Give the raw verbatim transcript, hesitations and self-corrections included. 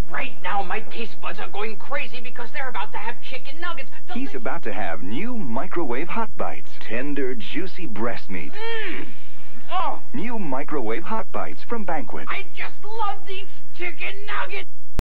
Right now, my taste buds are going crazy because they're about to have chicken nuggets. He's about to have new microwave hot bites. Tender, juicy breast meat. Mmm. Oh. New microwave hot bites from Banquet. I just love these chicken nuggets.